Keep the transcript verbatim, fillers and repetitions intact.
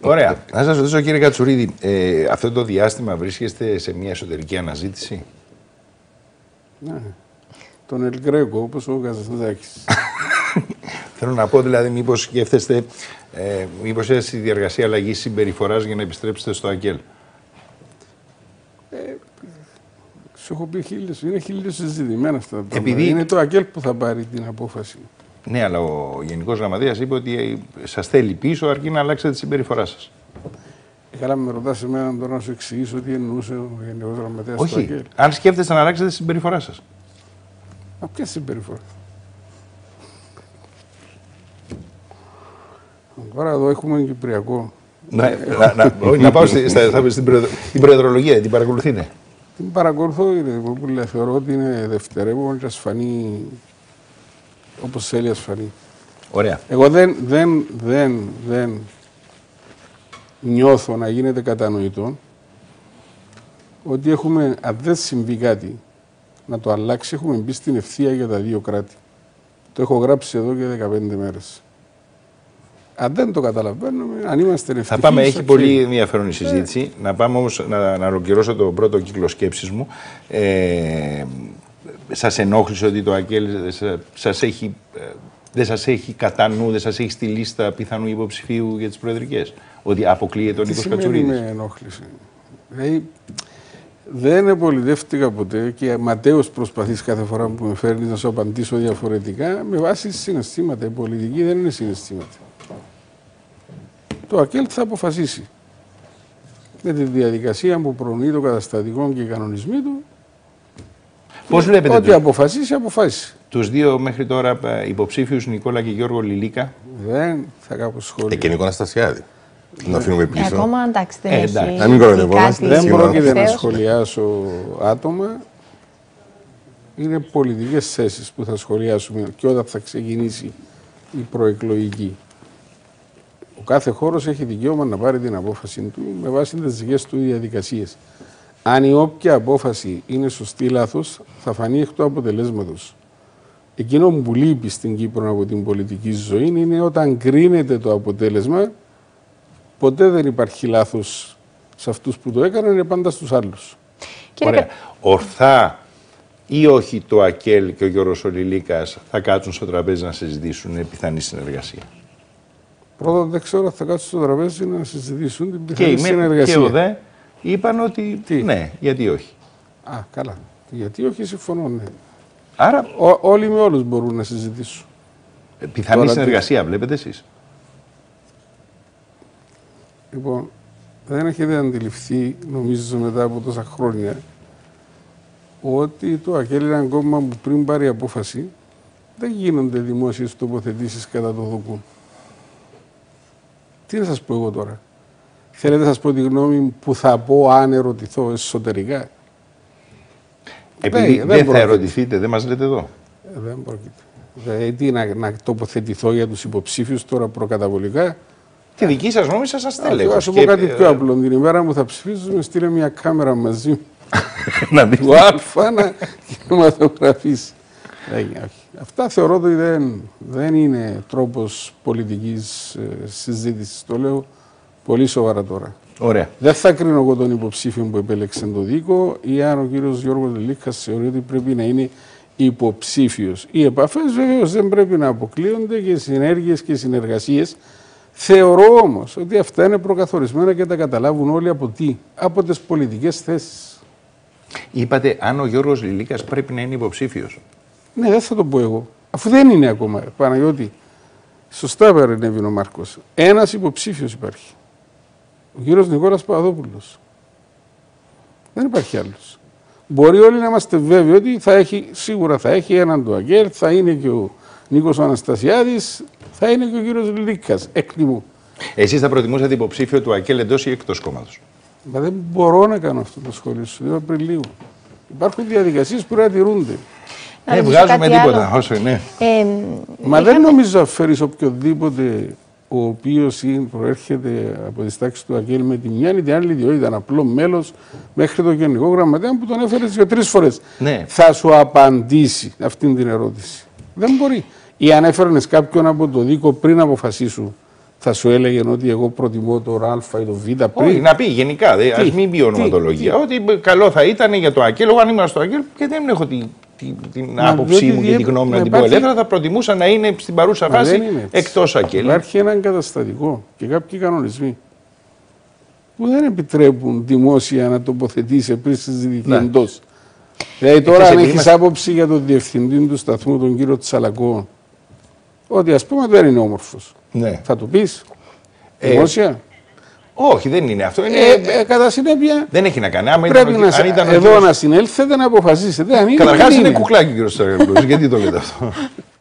Ωραία. Να σας ρωτήσω, κύριε Κατσουρίδη, ε, αυτό το διάστημα βρίσκεστε σε μια εσωτερική αναζήτηση? Ναι. Τον Ελγκρέκο, όπως ο Καζαντζάκης. Θέλω να πω, δηλαδή, μήπως σκέφτεστε, ε, μήπως είστε στη διαργασία αλλαγής συμπεριφοράς για να επιστρέψετε στο ΑΚΕΛ? Ε, σου έχω πει χίλιες, είναι χίλιες συζητημένα αυτά τα πράγματα. Επειδή... Είναι το ΑΚΕΛ που θα πάρει την απόφαση. Ναι, αλλά ο Γενικός Γραμματέας είπε ότι σας θέλει πίσω αρκεί να αλλάξετε τη συμπεριφορά σας. Ε, καλά, με ρωτάς εμένα τώρα να σου εξηγήσω τι εννοούσε ο Γενικός Γραμματέας. Όχι. Στο ΑΚΕΛ. Αν σκέφτεστε να αλλάξετε τη συμπεριφορά σας. Μα ποια συμπεριφορά? Τώρα εδώ έχουμε Κυπριακό. Να, να, να, να πάω στη, στα, στα, στην προεδρολογία, την παρακολουθείτε? Την παρακολουθώ, που λέει, θεωρώ ότι είναι δευτερεύον και ασφανή όπως θέλει ασφανή. Ωραία. Εγώ δεν, δεν, δεν, δεν νιώθω να γίνεται κατανοητό ότι έχουμε, αν δεν συμβεί κάτι, να το αλλάξει, έχουμε μπει στην ευθεία για τα δύο κράτη. Το έχω γράψει εδώ και δεκαπέντε μέρες. Αν δεν το καταλαβαίνουμε, αν είμαστε ευτυχείς... Θα πάμε, έχει okay. πολύ ενδιαφέρον η συζήτηση. Ε. Να πάμε όμως, να, να ολοκληρώσω το πρώτο κύκλο σκέψης μου. Ε, σας ενόχλησε ότι το ΑΚΕΛ σας έχει, δεν σας έχει κατά νου, δεν σας έχει στη λίστα πιθανού υποψηφίου για τις προεδρικές? Ότι αποκλείεται ο Νίκος Κατσουρίδης? Τι σημαίνει με ενόχλησε? Δηλαδή, δεν επολιτεύτηκα ποτέ και ματέως προσπαθείς κάθε φορά που με φέρνεις να σου απαντήσω διαφορετικά με βάση συναισθήματα. Η πολιτική δεν είναι συναισθήματα. Το ΑΚΕΛ θα αποφασίσει με τη διαδικασία που προνοεί το καταστατικό και οι κανονισμοί του. Πώς βλέπετε ό,τι τους, αποφασίσει, αποφάσισε. Τους δύο μέχρι τώρα υποψήφιους, Νικόλα και Γιώργο Λιλίκα? Δεν θα κάνω σχόλια. Ε, και Νίκο Αναστασιάδη. Να αφήνουμε πίσω. Ε, ακόμα εντάξει, δεν ε, έχει. εντάξει. Να μην κοροϊδευόμαστε. Δεν πρόκειται να σχολιάσω άτομα. Είναι πολιτικές θέσεις που θα σχολιάσουμε και όταν θα ξεκινήσει η προεκλογική. Ο κάθε χώρος έχει δικαίωμα να πάρει την απόφαση του με βάση τις δικές του διαδικασίες. Αν η όποια απόφαση είναι σωστή ή λάθος, θα φανεί εκ του αποτελέσματος. Εκείνο που λείπει στην Κύπρο από την πολιτική ζωή είναι όταν κρίνεται το αποτέλεσμα, ποτέ δεν υπάρχει λάθος σε αυτούς που το έκαναν, είναι πάντα στους άλλους. Ωραία. Κα... Ορθά ή όχι το ΑΚΕΛ και ο Γιώργος Λιλίκας θα κάτσουν στο τραπέζι να συζητήσουν πιθανή συνεργασία? Πρώτον, δεν ξέρω αν θα κάτσουν στο τραπέζι να συζητήσουν την πιθανή και συνεργασία. Και ο ΔΕ είπαν ότι Τι? ναι, γιατί όχι. Α, καλά. Γιατί όχι, συμφωνώ, ναι. Άρα Ο, όλοι με όλους μπορούν να συζητήσουν. Πιθανή Τώρα, συνεργασία, τι... βλέπετε εσείς? Λοιπόν, δεν έχετε αντιληφθεί, νομίζω μετά από τόσα χρόνια, ότι το ΑΚΕΛ είναι ένα κόμμα που πριν πάρει απόφαση δεν γίνονται δημόσιες τοποθετήσεις κατά το δοκούν. Τι να σας πω εγώ τώρα? Θέλετε να σας πω τη γνώμη που θα πω αν ερωτηθώ εσωτερικά? Επειδή δεν, δεν θα ερωτηθείτε, δεν μας λέτε εδώ. Ε, δεν πρόκειται. Δηλαδή, τι, να, να τοποθετηθώ για τους υποψήφιους τώρα προκαταβολικά? Τη δική σας γνώμη σας αστέλεχος. Θα σου πω κάτι πιο απλό. Την ημέρα που θα ψηφίσουμε, στείλε μια κάμερα μαζί μου. Να δείτε. Του Α να κινηματογραφήσει. Αυτά θεωρώ ότι δεν, δεν είναι τρόπος πολιτικής ε, συζήτησης. Το λέω πολύ σοβαρά τώρα. Ωραία. Δεν θα κρίνω εγώ τον υποψήφιο που επέλεξε το δίκο ή αν ο κύριος Γιώργος Λιλίκας θεωρεί ότι πρέπει να είναι υποψήφιος. Οι επαφές βεβαίως δεν πρέπει να αποκλείονται και συνέργειες και συνεργασίες. Θεωρώ όμως ότι αυτά είναι προκαθορισμένα και τα καταλάβουν όλοι από τι? Από τις πολιτικές θέσεις. Είπατε αν ο Γιώργος Λιλίκας πρέπει να είναι υποψήφιος. Ναι, δεν θα το πω εγώ. Αφού δεν είναι ακόμα, Παναγιώτη. Σωστά παρενέβη ο Μάρκος. Ένας υποψήφιος υπάρχει. Ο κύριος Νικόλας Παπαδόπουλος. Δεν υπάρχει άλλος. Μπορεί όλοι να είμαστε βέβαιοι ότι θα έχει, σίγουρα θα έχει έναν του ΑΚΕΛ, θα είναι και ο Νίκος Αναστασιάδης, θα είναι και ο κύριος Λιλίκας. Εκτιμώ. Εσείς θα προτιμούσατε υποψήφιο του ΑΚΕΛ εντός ή εκτός κόμματος? Μα δεν μπορώ να κάνω αυτό το σχόλιο σου δύο Απριλίου. Υπάρχουν διαδικασίες που να τηρούνται. Δεν βγάζουμε τίποτα, όσο είναι. Ε, Μα είχαμε... δεν νομίζω να φέρεις οποιοδήποτε ο οποίος προέρχεται από τις τάξεις του ΑΚΕΛ με τη μια ή την άλλη ιδιότητα, ήταν απλό μέλος μέχρι το Γενικό Γραμματέα που τον έφερε δύο-τρεις φορές. Ναι. Θα σου απαντήσει αυτήν την ερώτηση. Δεν μπορεί. Ή αν έφερνες κάποιον από το δίκο πριν αποφασίσου θα σου έλεγε ότι εγώ προτιμώ το Α ή το Β πριν. Όχι, να πει γενικά, α μην πει ονοματολογία. Τι, ότι τι. Καλό θα ήταν για το ΑΚΕΛ. Εγώ αν ήμουν στο ΑΚΕΛ και δεν έχω τη, τη, την Μα, άποψή μου και τη γνώμη να την πω ελεύθερα, θα προτιμούσα να είναι στην παρούσα φάση εκτός ΑΚΕΛ. Υπάρχει ένα καταστατικό και κάποιοι κανονισμοί που δεν επιτρέπουν δημόσια να τοποθετήσει πριν συζητηθεί εντός. Δηλαδή τώρα, αν έχει άποψη για τον διευθυντή του σταθμού, τον κύριο Τσαλακό, ότι ας πούμε δεν είναι όμορφος. Ναι. Θα του πεις δημόσια. Ε, όχι, δεν είναι αυτό. Είναι... Ε, ε, κατά συνέπεια. Δεν έχει να κάνει. Άμα πρέπει ήταν, να, αν ήταν εδώ κύριος... να συνέλθετε να αποφασίσετε. Καταρχάς είναι κουκλάκι ο κύριος Τσαλακός. Γιατί το λέτε αυτό.